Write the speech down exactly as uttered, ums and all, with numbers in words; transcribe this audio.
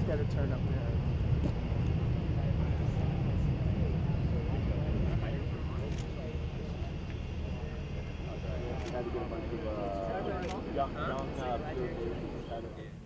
just got to turn up there. Had to get a bunch of uh, young, young uh,